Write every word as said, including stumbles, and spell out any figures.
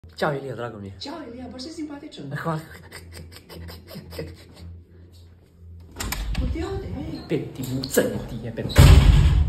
Ciao Elia, dragul meu. Ciao Elia, bă, ce simpatičan. Hvala. Uite, uite, hei. Petti, muzzati, petti.